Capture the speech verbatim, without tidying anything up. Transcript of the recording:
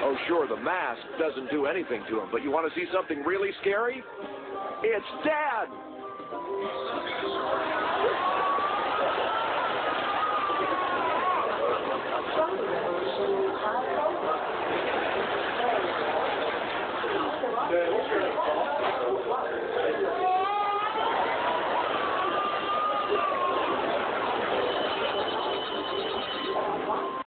Oh, sure, the mask doesn't do anything to him, but you want to see something really scary? It's Dad!